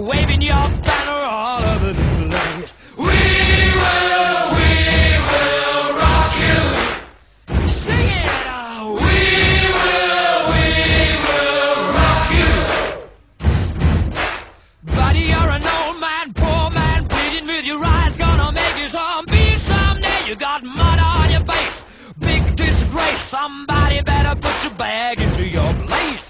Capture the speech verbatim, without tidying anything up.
waving your banner all over the place. We will, we will rock you. Sing it out. We will, we will rock you. Buddy, you're an old man, poor man, pleading with your eyes, gonna make you some beast someday. You got mud on your face, big disgrace. Somebody better put your bag into your place.